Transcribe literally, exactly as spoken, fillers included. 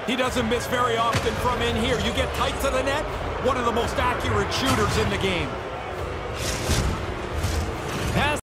He doesn't miss very often from in here. You get tight to the net, one of the most accurate shooters in the game.